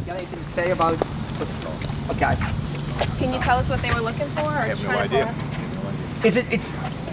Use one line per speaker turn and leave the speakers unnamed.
got anything to say about what's it called? Okay.
Can you tell us what they were looking for?
I have no idea.
Is it? It's